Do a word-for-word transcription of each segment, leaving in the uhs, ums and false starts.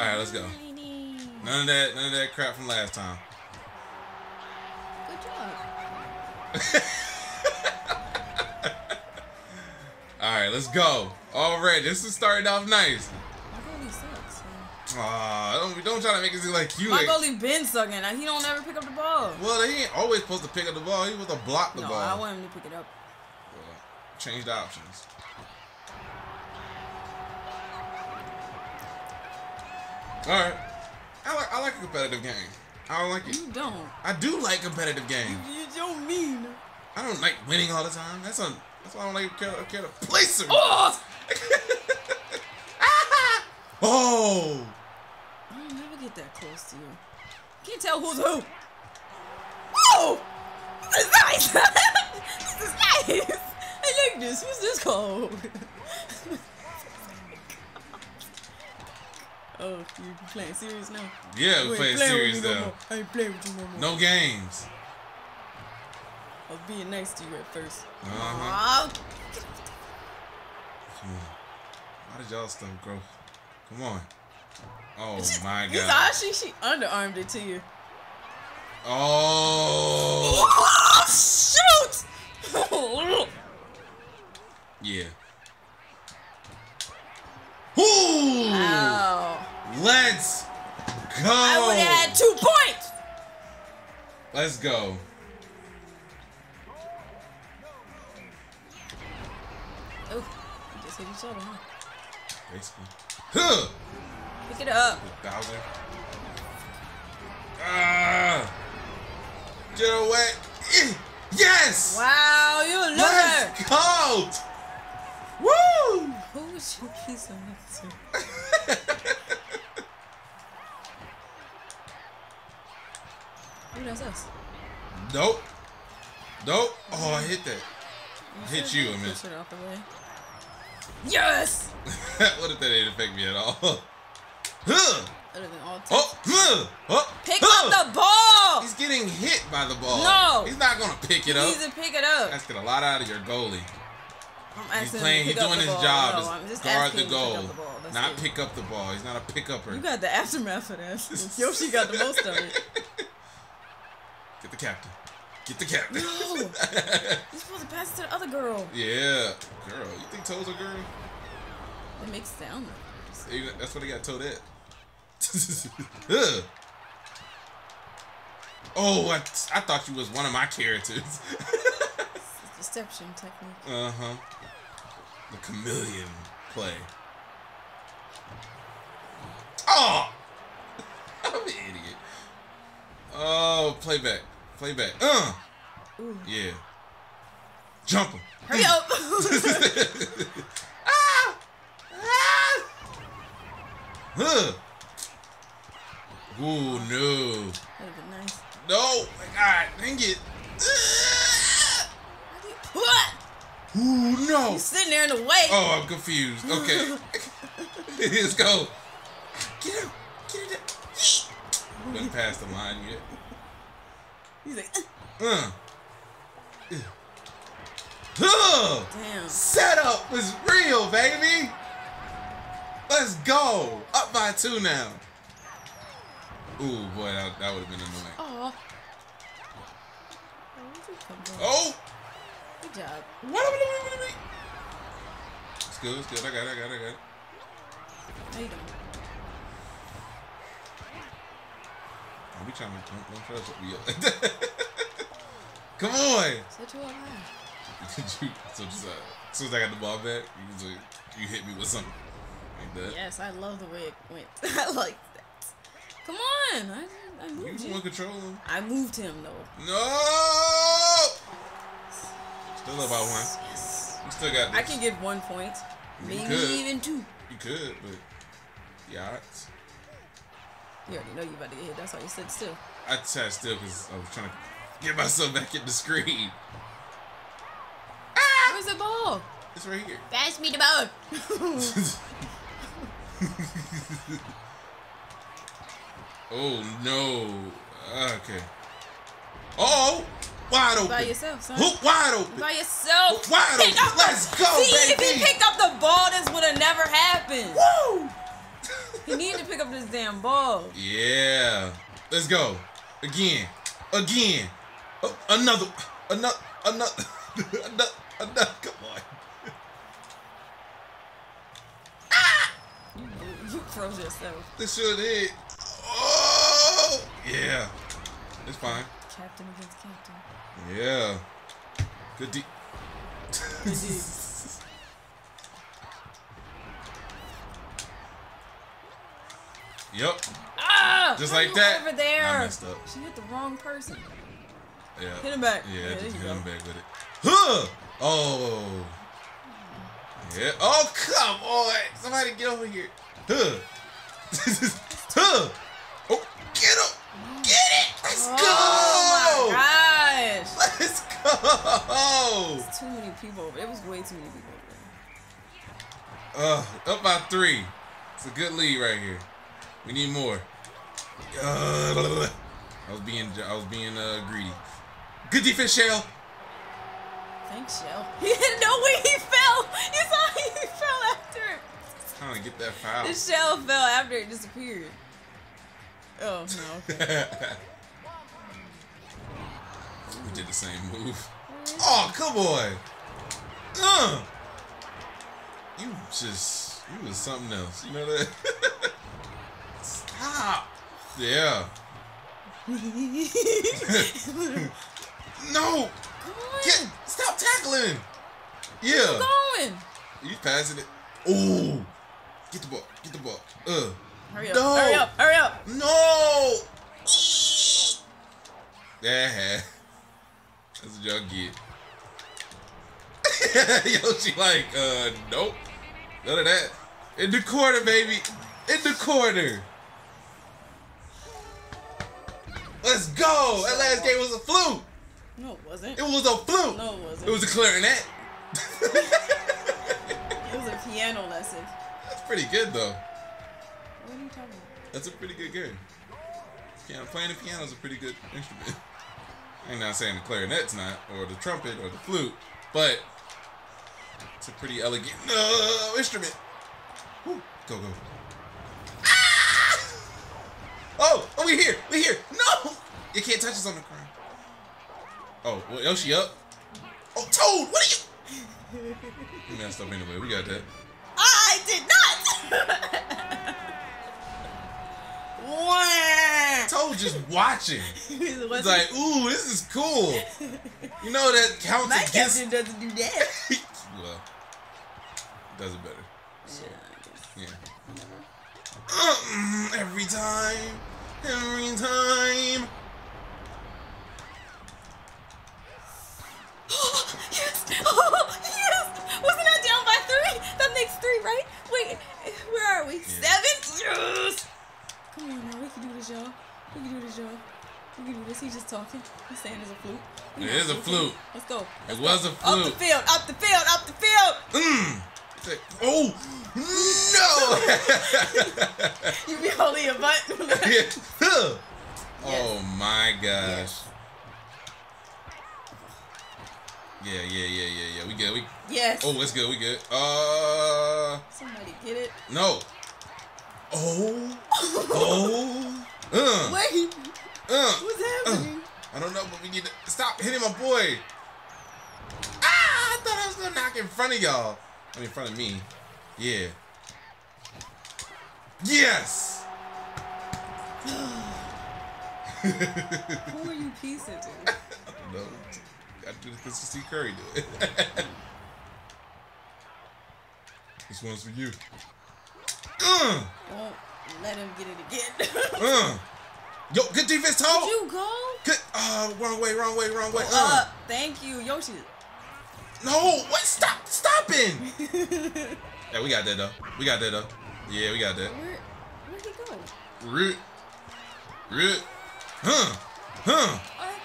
right, let's go. None of that, none of that crap from last time. Good job. All right, let's go. All right, this is starting off nice. My goalie sucks. So. Aw, don't, don't try to make it seem like you. My like, goalie been sucking. Like, he don't ever pick up the ball. well, he ain't always supposed to pick up the ball. He was to block the no, ball. I want him to pick it up. Well, change the options. All right. I like I like a competitive game. I don't like it. You don't. I do like competitive games. You don't mean. I don't like winning all the time. That's on. That's why I don't like care, care to play certain. Oh! Oh! I'll never get that close to you. Can't tell who's who. Oh! This is nice. This is nice. I like this. Who's this called? Oh, you playing serious now? Yeah, we're playing serious no now. more. I ain't playing with you no more. No games. I was being nice to you at first. Uh-huh. Come on. Why did y'all stuff grow? Come on. Oh my You god. saw she she underarmed it to you. Oh. Oh shoot! Yeah. Ooh. Wow. Let's go. I would have had two points. Let's go. Oh, we just hit each other, huh? Basically. Huh. Pick it up. Bowser. Ah. Get away. Yes. Wow, you a loser. Let's go. Woo. Who was you piece of meat to? Ooh, that's us. Nope. Nope. Oh, I hit that. You Hit should you, I push missed. it out the way. Yes. What if that didn't affect me at all? Huh. Other than all Oh, huh. Oh, Pick huh. up the ball. He's getting hit by the ball. No. He's not gonna pick it He up. needs to pick it up. That's get a lot out of your goalie. I'm He's asking playing. him He's to pick doing up his the ball. job. No, is I'm just guard asking the him to goal, pick up the ball. That's not it. pick up the ball. He's not a pick-upper. You got the aftermath of that. Yoshi got the most of it. Get the captain. Get the captain. No. You're supposed to pass it to the other girl. Yeah, girl. You think Toad's a girl? It makes sound like it. That's what they got Toadette. Ugh. Oh, I, I thought you was one of my characters. It's deception technique. Uh huh. The chameleon play. Oh! I'm an idiot. Oh, playback. Playback. Uh! Ooh. Yeah. Jump him. Hurry up! Ah! Ah! Huh. Ooh, no. That'd have been nice. No! God, dang it. What? Ooh, no. You sitting there in the way. Oh, I'm confused. Okay. Let's go. Get him. Get it up. Went past the line yet. He's like, Uh. Uh. damn. Setup was real, baby. Let's go. Up by two now. Ooh, boy, that, that would have been annoying. Aw. Where'd you come from? Oh. Good job. What? It's good. It's good. I got it. I got it. I got it. How you doing? I'll be trying to don't, don't try to set me up. Come on. Set you up high. Did you, so just, uh, as soon as I got the ball back, you, was like, you hit me with something like that. Yes, I love the way it went. I like that. Come on. I, I You moved was the you. one controlling him. I moved him, though. No. Still up by one. Yes. You still got this. I can get one point. You Maybe could. even two. You could, but the odds. You already know you about to get hit. That's why you stood still. I sat still because I was trying to get myself back in the screen. Where's the ball? It's right here. Pass me the ball. Oh no. Okay. Oh, wide open. By yourself, son. Hook wide open. By yourself. Wide Pick open. up Let's the, go, See, baby. if he picked up the ball, this would have never happened. Woo! He needed to pick up this damn ball. Yeah. Let's go. Again. Again. Oh, another. Another. Another. another. Another. Come on. You, you froze yourself. This should hit. Oh. Yeah. It's fine. Captain against captain. Yeah. Good D. Good D. Yep. Ah! Just how like you that. Over there. I messed up. She hit the wrong person. Yeah. Hit him back. Yeah, Yeah, just there hit you him go. back with it. Huh! Oh. Yeah. Oh, come on. Somebody get over here. Huh. Huh. Oh, get him. Get it. Let's Oh go. my gosh. Let's go. It's too many people. It was way too many people over Uh, up by three. It's a good lead right here. We need more. Uh, I was being, I was being uh, greedy. Good defense, Shell. there. Thanks, Shell. He didn't know where he fell. You saw he fell after it. Trying to get that foul. The shell fell after it disappeared. Oh, no. Okay. We did the same move. Oh, come on. Uh. You just, you was something else. You know that? Stop. Yeah. No. Come on. Get, stop tackling. Yeah. Keep going. You passing it. Ooh. Get the ball. Get the ball. Uh. Hurry up. No. Hurry up. Hurry up. No. Yeah. That's what y'all get. Yo, she like, uh, nope. None of that. In the corner, baby. In the corner. Let's go. That last game was a fluke. No, it wasn't. It was a fluke. No, it wasn't. It was a clarinet. It was a piano lesson. That's pretty good, though. What are you talking about? That's a pretty good game. Piano, playing the piano is a pretty good instrument. I'm not saying the clarinet's not, or the trumpet, or the flute, but it's a pretty elegant uh, instrument. Woo. Go, go. Ah! Oh, oh, we here, we here. No! You can't touch us on the ground. Oh, well, Yoshi up. Oh, Toad, what are you? You messed up anyway, we got that. I did not! Wow! Toad just watching. It's like, ooh, this is cool. You know that counts My against... captain doesn't do that. Well, does it better. So, Yeah, yeah. Uh, every time, every time. Yes! Oh, yes! Wasn't I down by three? That makes three, right? Wait, where are we? Yeah. Seven? Yes! Come on now, we can do this, y'all. We can do this, y'all. We can do this. He's just talking. He's saying it's a flute. We It know is a it's flute. Let's go. Let's It go. was a Up flute. the field, up the field, up the field! Mm. Oh, no! You be holding your butt. Huh. Oh my gosh. Yeah, yeah, yeah, yeah, yeah. We good. We. Yes. Oh, it's good. We good. Uh. Somebody get it. No. Oh. Oh. Uh. Wait. Uh. What's happening? I don't know, but we need to stop hitting my boy. Ah! I thought I was gonna knock in front of y'all. I mean, in front of me. Yeah. Yes. Who are you piecing to? I don't know. I do this because to see Curry do it. This one's for you. Uh, Don't let him get it again. uh. Yo, good defense, Toad. Did you go? Good. Uh, wrong way, wrong way, wrong way. Uh, Uh. thank you, Yoshi. No, wait, stop, stopping. Yeah, we got that though. We got that though. Yeah, we got that. Where, where'd he go? Root. Root. Huh. Huh. Uh,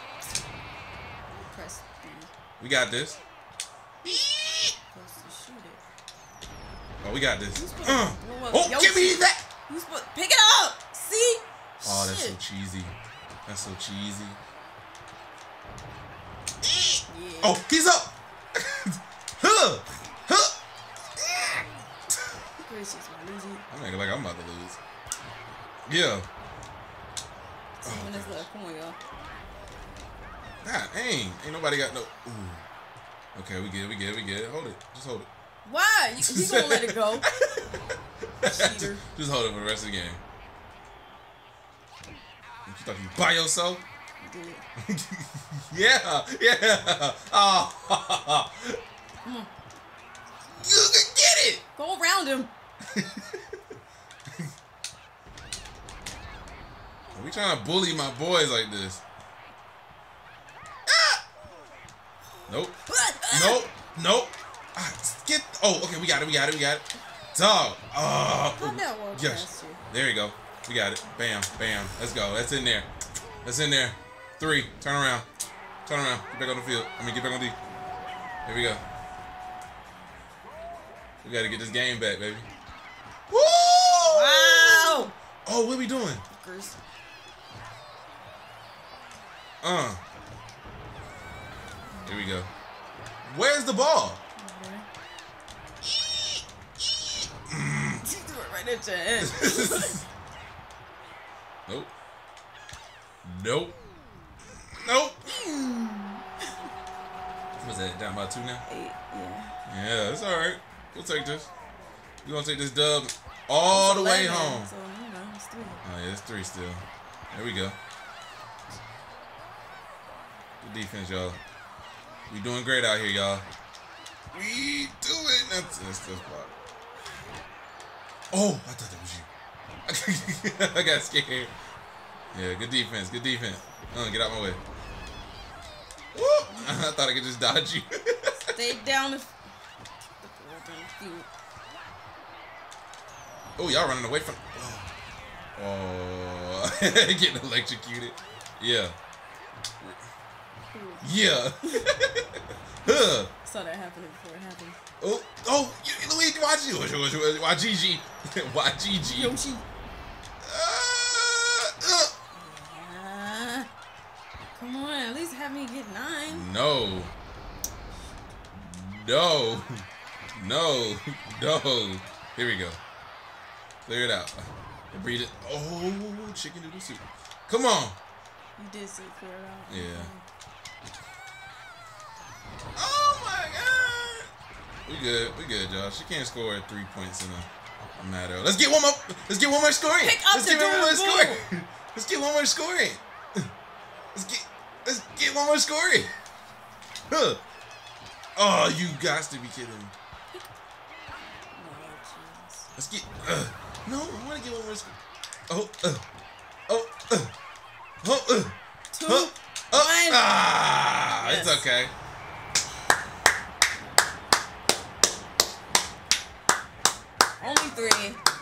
press B. We got this. Supposed to shoot it. Oh, we got this. You supposed to- Uh. whoa, whoa, Oh, Yoshi. give me that. You supposed pick it up. See? Oh, that's so Shit. cheesy. That's so cheesy. Yeah. Oh, he's up. Huh. Huh. Where gracious, my losing. I'm acting like I'm about to lose. Yeah. Two Oh, minutes gosh. left. Come on, y'all. God dang. Ain't nobody got no. Ooh. Okay, we good. We good. We good. Hold it. Just hold it. Why? You, you gonna let it go? Cheater. Just hold it for the rest of the game. You thought you by yourself? You did. Yeah. Yeah. Oh. Come on. You can get it. Go around him. Are we trying to bully my boys like this? Ah! Nope. Nope. Nope. Ah, get. Oh, okay. We got it. We got it. We got it. Dog. Oh. How'd that walk Yes. past you? There you go. We got it. Bam. Bam. Let's go. That's in there. That's in there. Three. Turn around. Turn around. Get back on the field. I mean, get back on D. Here we go. We got to get this game back, baby. Woo! Wow. Oh, what are we doing? Fuckers. Uh. Here we go. Where's the ball? You threw it right at your head. Nope. Nope. Nope. What's that? Down by two now? Eight, yeah. Yeah, it's all right. We'll take this. We're going to take this dub all the way eleven, home. So, you know, it's three. Oh, yeah, it's three still. There we go. Good defense, y'all. We doing great out here, y'all. We doing that's that's that's block. Oh, I thought that was you. I got scared. Yeah, good defense, good defense. Uh, get out my way. Woo! I thought I could just dodge you. Stay down the Oh, y'all running away from. Oh, getting electrocuted. Yeah. Yeah. Huh. Saw that happening before it happened. Oh, oh, you- Luigi, watch you. Why G G? Why G G? Yoshi. Uh, uh. Uh, come on, at least have me get nine. No. No. No. No. Here we go. Clear it out. And breathe it. Oh, chicken noodle soup. Come on. You did say clear it out. Yeah. Oh my God. We good. We good, y'all. She can't score at three points in a, a matter. Let's get one more. Let's get one more scoring. Pick up Let's the get one more damn scoring. ball. Let's get one more scoring. Let's get. Let's get one more scoring. Huh. Oh, you got to be kidding me. Oh, Jesus. Let's get. Uh, no, I want to get one more score. Oh. Uh, oh. Uh, oh. Uh, Two. huh, uh, One. Ah, Yes. it's okay. Only three.